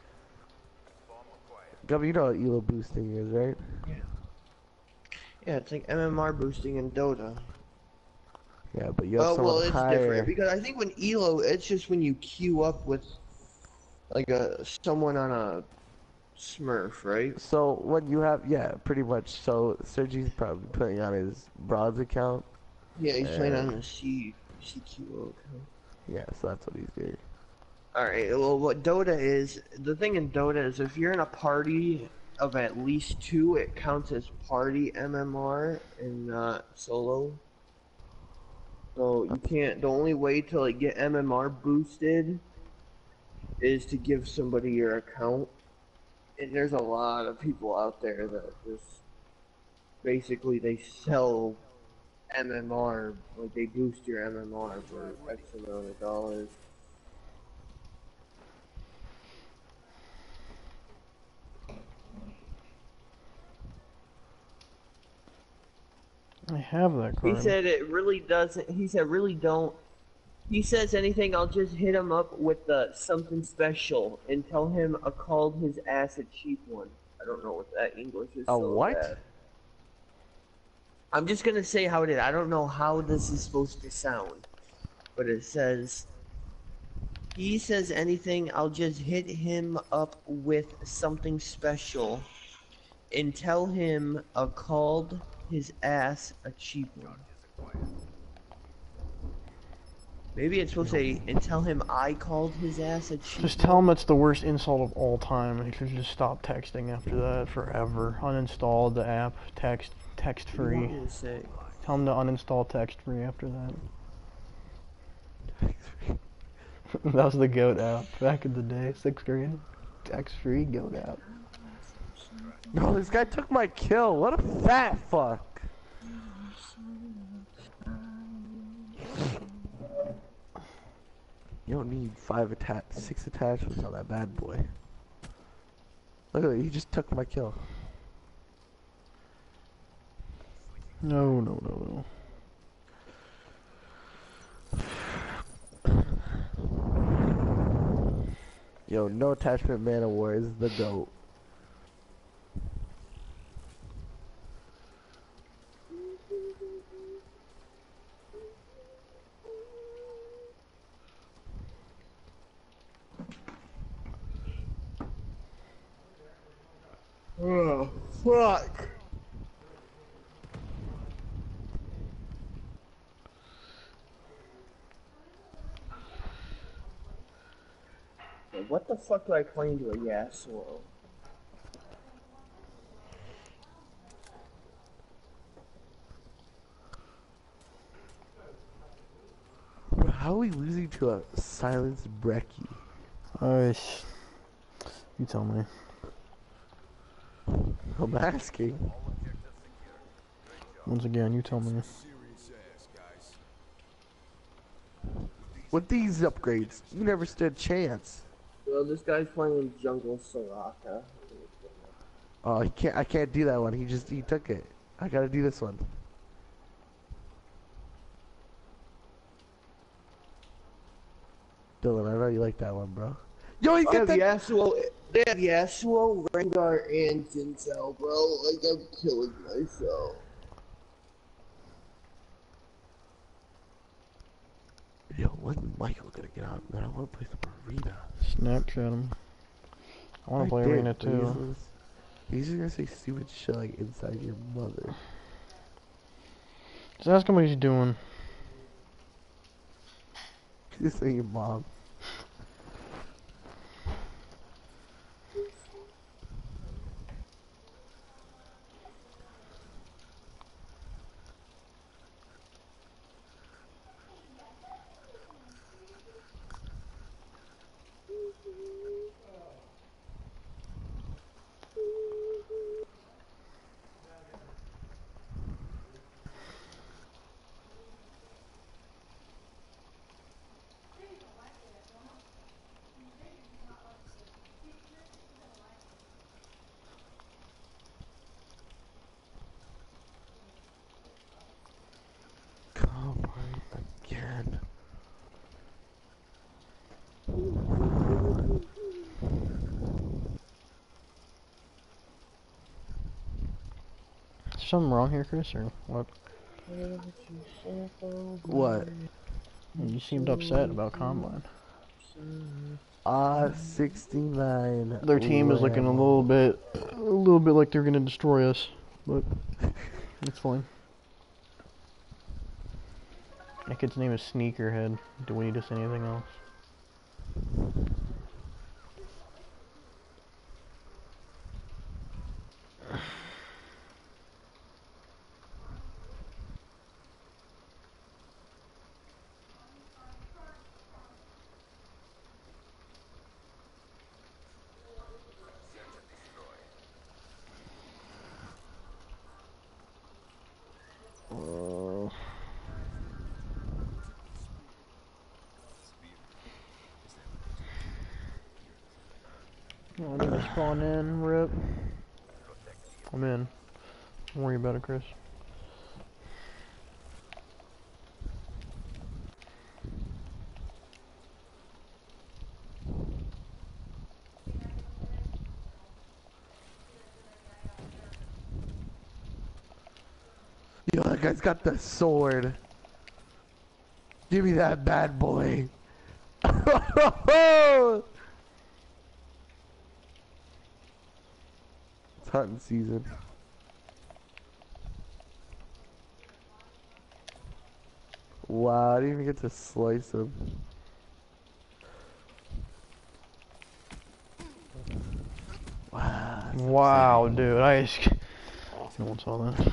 Gubby, you know what elo boosting is, right? Yeah, it's like M M R boosting in Dota. Yeah, but you have Oh, someone well, it's higher. different because I think when Elo, it's just when you queue up with like a someone on a Smurf, right? So when you have, yeah, pretty much. So Sergi's probably playing on his bronze account. Yeah, he's playing Uh, on the C C Q O account. Yeah, so that's what he's doing. Alright, well, what Dota is, the thing in Dota is if you're in a party of at least two, it counts as party M M R and not solo. So you can't, the only way to like get M M R boosted is to give somebody your account. And there's a lot of people out there that just, basically they sell M M R, like they boost your M M R for X amount of dollars. I have that card. He said it really doesn't, he said really don't, he says anything, I'll just hit him up with the something special and tell him I called his ass a cheap one. I don't know what that English is. A so what? bad. I'm just gonna say how it is. I don't know how this is supposed to sound, but it says, he says anything, I'll just hit him up with something special and tell him I called his ass a cheap one. Maybe it's supposed to say, and tell him I called his ass a cheap Just tell him that's the worst insult of all time, and he should just stop texting after that forever. Uninstall the app, text, text What do you free. want me to say? Tell him to uninstall text free after that. That was the GOAT app back in the day, sixth grade. Text free GOAT app. No, this guy took my kill. What a fat fuck. You don't need five attach, six attachments on that bad boy. Look at it, he just took my kill. No, no, no, no. Yo, no attachment man of war is the GOAT. Oh, fuck. What the fuck do I play into a Yasuo? Bro, how are we losing to a silenced Brecky? Alright. You tell me. I'm asking. Once again, you tell me. Serious ass, guys. With these upgrades, you never stood a chance. Well, this guy's playing Jungle Soraka. Oh, he can't. I can't do that one. He just he took it. I gotta do this one. Dylan, I know you like that one, bro. Yo, he I get have that. Yasuo, they have Yasuo, Rengar, and Jinzao, bro. Like, I'm killing myself. Yo, when's Michael gonna get out? Man, I wanna play some arena. Snapchat him. I wanna I play did, arena but he's too. just- He's just gonna say stupid shit like inside your mother. Just ask him what he's doing. Just say your mom. Come on again. Is something wrong here, Chris, or what? What? You seemed upset about Combine. Ah, sixty-nine. Their team is looking a little bit, a little bit like they're gonna destroy us, but it's fine. That kid's name is Sneakerhead. Do we need to say anything else? Uh, Oh, I need to spawn in, rip. I'm in. Don't worry about it, Chris. Yo, that guy's got the sword. Give me that bad boy. It's hunting season. Wow, I didn't even get to slice him. Wow. Wow, dude, I just... No one saw that.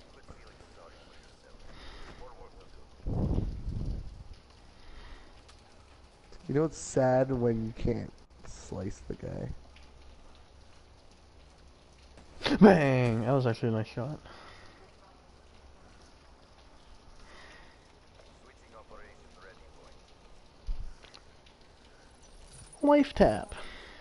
You know what's sad when you can't slice the guy? Bang! That was actually a nice shot. Life tap.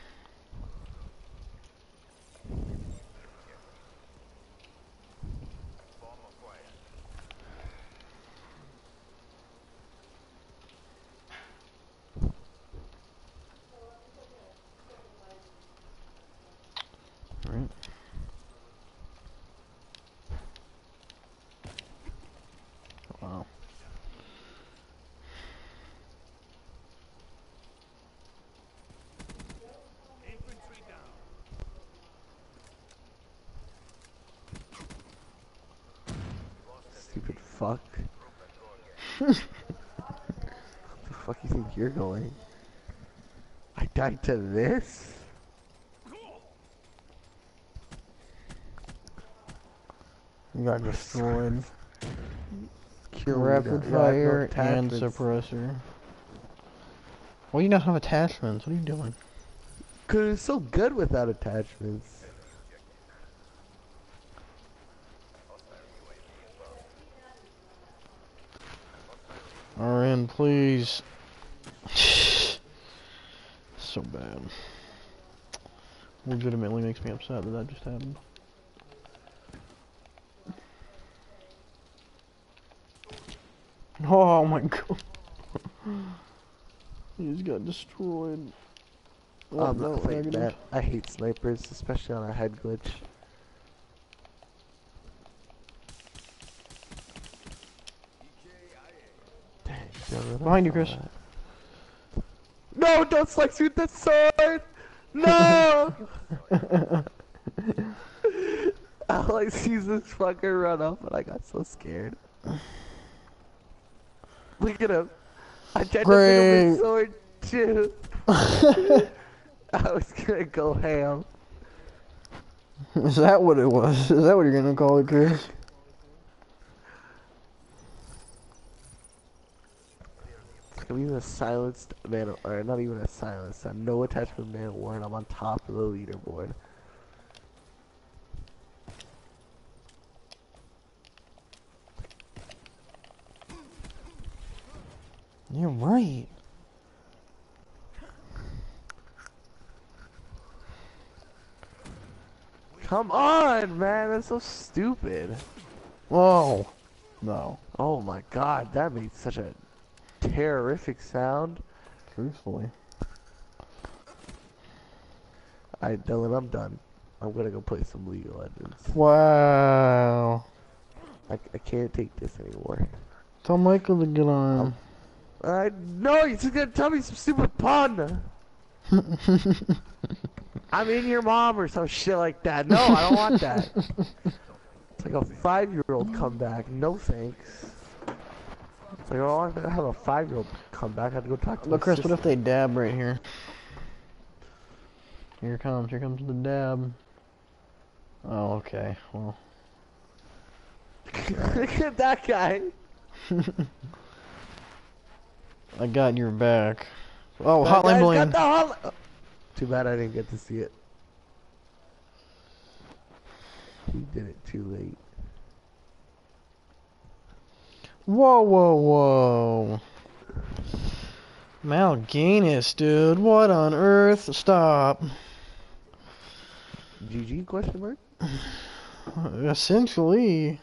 Alright. Wow. Stupid fuck. Where the fuck you think you're going? I died to this? You got destroyed. Kill me Rapid now. Yeah, I have no fire and attachments. suppressor. Well, you don't have attachments. What are you doing? Cause it's so good without attachments. R N, please. So bad. Legitimately makes me upset that that just happened. Oh my god. He just got destroyed. Oh, I'm no, not like negative. that. I hate snipers, especially on a head glitch. Dang, never Behind you, saw Chris. that. No, don't slice me with that sword! No! All I see is this fucker run up and I got so scared. Look at him. I tried to pick up Great. his sword too. I was gonna go ham. Is that what it was? Is that what you're gonna call it, Chris? I'm even a silenced man, or not even a silenced, a no attachment man warrant. I'm on top of the leaderboard. You're right. Come on, man, that's so stupid. Whoa. No. Oh my god, that made such a terrific sound. Truthfully. Alright, Dylan, I'm done. I'm gonna go play some League of Legends. Wow. I, I can't take this anymore. Tell Michael to get on. I know he's just gonna tell me some stupid pun. I'm in your mom or some shit like that. No, I don't want that. It's like a five-year-old comeback. No thanks. It's like, oh, I don't want to have a five-year-old comeback. I have to go talk to my Look, Chris, sister. what if they dab right here? Here it comes. Here comes the dab. Oh, okay. Well. Look at that guy. I got your back. Oh, That Hotline guy's Bling. got the hotline- oh, too bad I didn't get to see it. He did it too late. Whoa, whoa, whoa. Mal'Ganis, dude. What on earth? Stop. G G question mark? Essentially.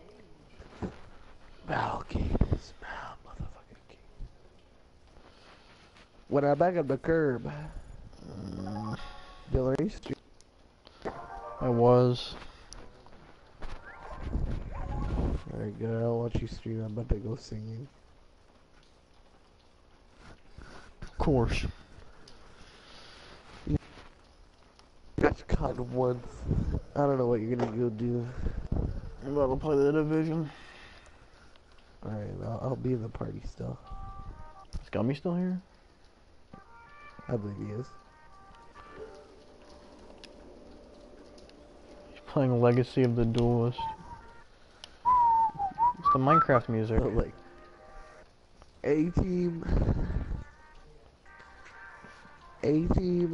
Mal'Ganis, Mal motherfucking king. When I back up the curb. Dylan, are you streaming? I was. Alright, good. I'll watch you stream. I'm about to go singing. Of course. Got caught once. I don't know what you're gonna go do. I'm about to play the Division. Alright, I'll, I'll be in the party still. Is Gummy still here? I believe he is. He's playing Legacy of the Duelist. It's the Minecraft music. But like, A team, A team.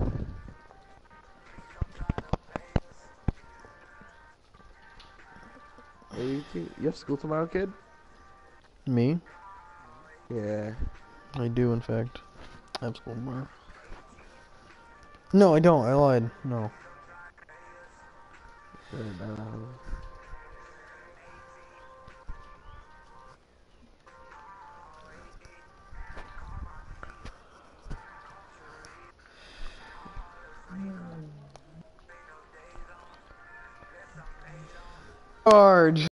A team. You have school tomorrow, kid? Me? Yeah. I do, in fact. I have school tomorrow. No, I don't. I lied. No. And, um, Charge.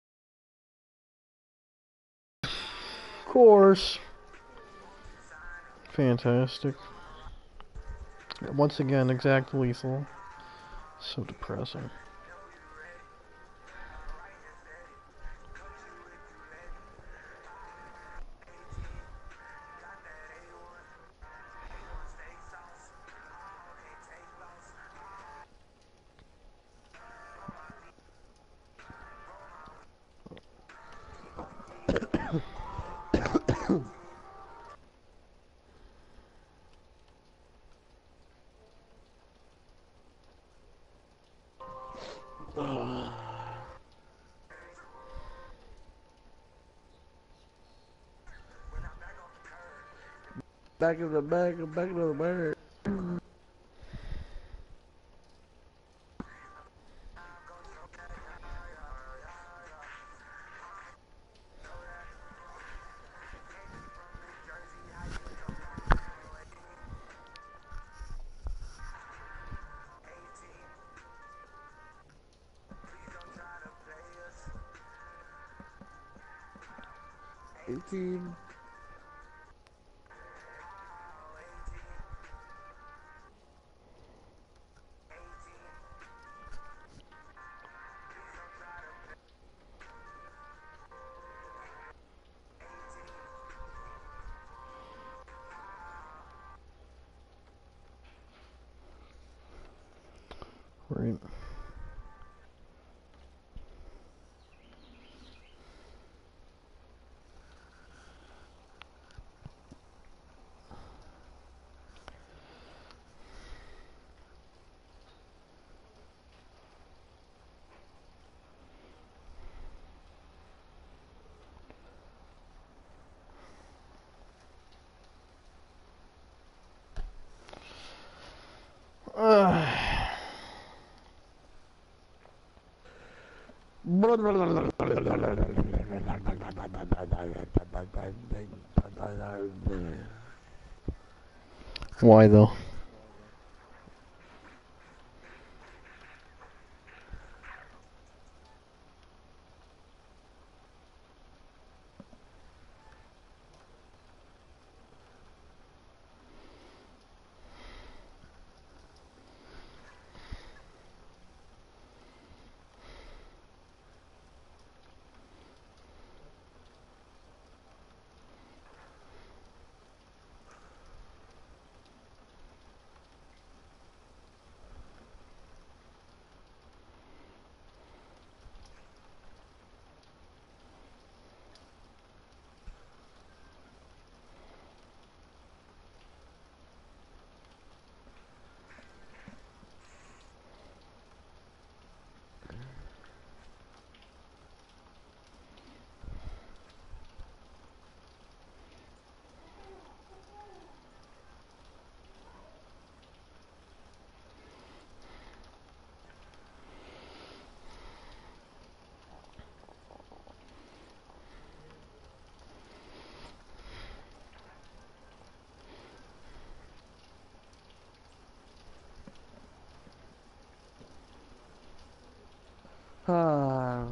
Of course. Fantastic. Once again, exact lethal. So depressing. back in the back, back in the bird. eighteen. right? Ugh. Why though? Ah.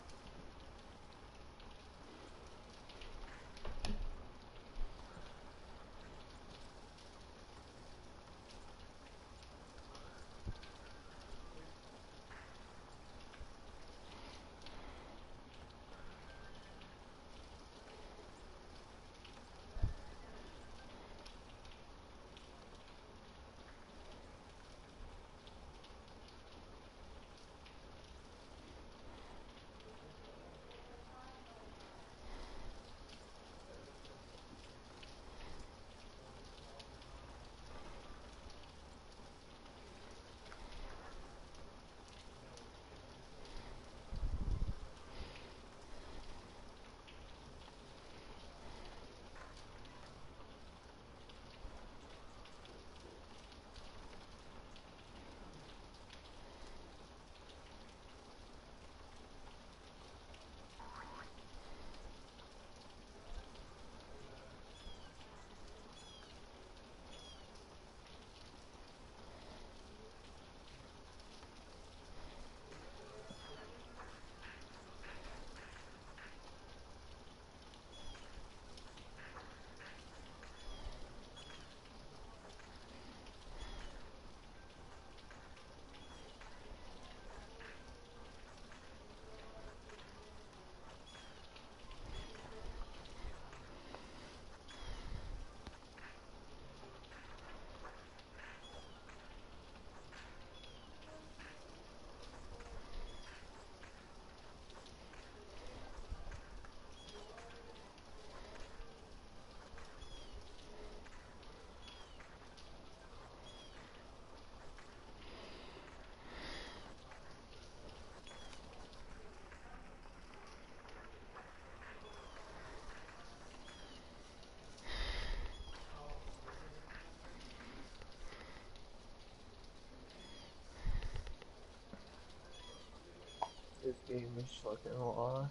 This game is fucking lost.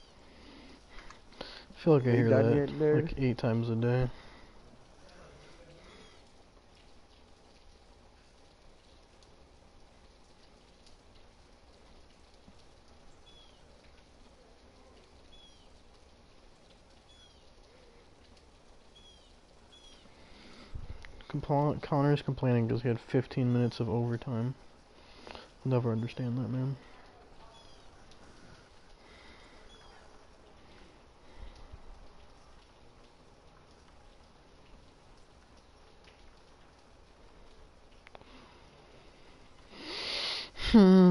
I feel like I Are you hear done that yet, nerd? like eight times a day. Compl Connor's complaining because he had fifteen minutes of overtime. I'll never understand that, man. Hmm.